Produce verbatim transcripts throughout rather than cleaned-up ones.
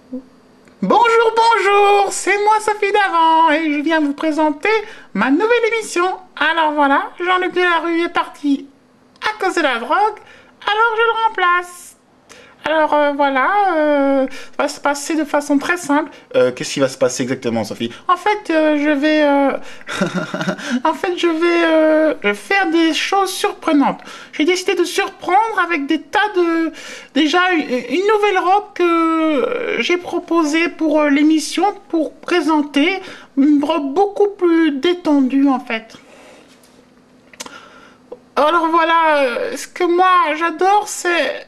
Bonjour, bonjour, c'est moi Sophie d'avant et je viens vous présenter ma nouvelle émission. Alors voilà, Jean-Luc Delarue est parti à cause de la drogue, alors je le remplace. Alors euh, voilà, euh, ça va se passer de façon très simple. Euh, qu'est-ce qui va se passer exactement, Sophie? En fait, euh, je vais, euh, en fait, je vais euh, faire des choses surprenantes. J'ai décidé de surprendre avec des tas de, déjà une, une nouvelle robe que j'ai proposée pour euh, l'émission pour présenter une robe beaucoup plus détendue en fait. Alors voilà, euh, ce que moi j'adore, c'est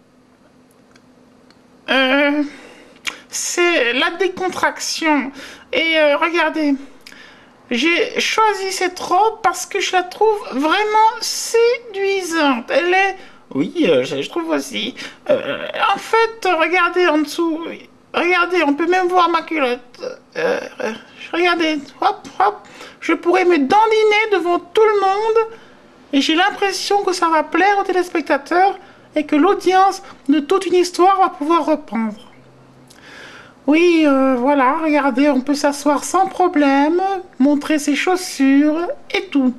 euh, c'est la décontraction. Et euh, regardez. J'ai choisi cette robe parce que je la trouve vraiment séduisante. Elle est... Oui, euh, je, je trouve aussi. Euh, en fait, regardez en dessous. Regardez, on peut même voir ma culotte. Euh, euh, regardez, hop, hop. Je pourrais me dandiner devant tout le monde. Et j'ai l'impression que ça va plaire aux téléspectateurs et que l'audience de toute une histoire va pouvoir reprendre. Oui, euh, voilà, regardez, on peut s'asseoir sans problème, montrer ses chaussures et tout.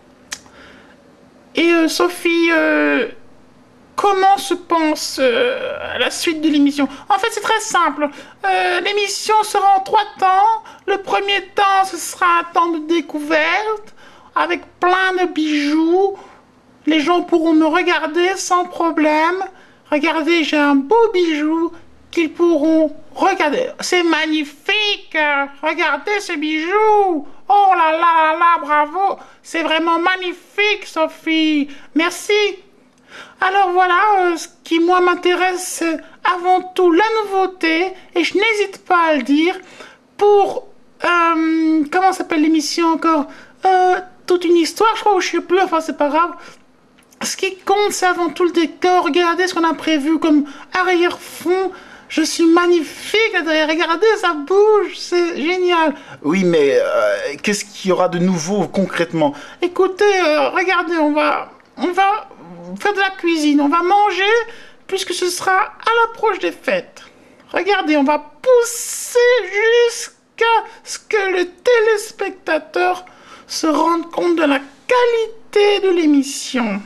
Et euh, Sophie, euh, comment se pense euh, la suite de l'émission? En fait, c'est très simple. Euh, l'émission sera en trois temps. Le premier temps, ce sera un temps de découverte, avec plein de bijoux. Les gens pourront me regarder sans problème. Regardez, j'ai un beau bijou qu'ils pourront regarder. C'est magnifique. Regardez ce bijou. Oh là là là là, bravo. C'est vraiment magnifique, Sophie. Merci. Alors voilà, euh, ce qui moi m'intéresse, c'est avant tout la nouveauté. Et je n'hésite pas à le dire. Pour, euh, comment s'appelle l'émission encore euh, Toute une histoire, je crois, ou je sais plus, enfin c'est pas grave. Ce qui compte, c'est avant tout le décor. Regardez ce qu'on a prévu comme arrière-fond. Je suis magnifique là derrière. Regardez, ça bouge. C'est génial. Oui, mais euh, qu'est-ce qu'il y aura de nouveau concrètement? Écoutez, euh, regardez, on va, on va faire de la cuisine. On va manger puisque ce sera à l'approche des fêtes. Regardez, on va pousser jusqu'à ce que le téléspectateur se rende compte de la qualité de l'émission.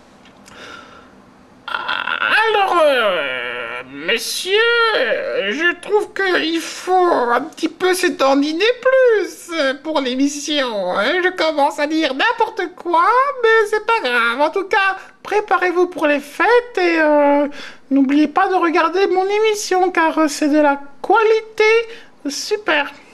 Alors, euh, monsieur, je trouve qu'il faut un petit peu s'étendiner plus pour l'émission. Hein. Je commence à dire n'importe quoi, mais c'est pas grave. En tout cas, préparez-vous pour les fêtes et euh, n'oubliez pas de regarder mon émission car c'est de la qualité super.